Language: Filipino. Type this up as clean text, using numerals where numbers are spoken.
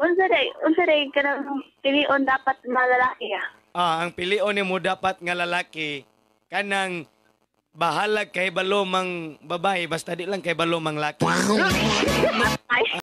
unsa day kanang pilion dapat na lalaki ah. Ang pilion nimo dapat nga lalaki kanang bahalag kay balomang babae basta di lang kay balomang laki. Ay,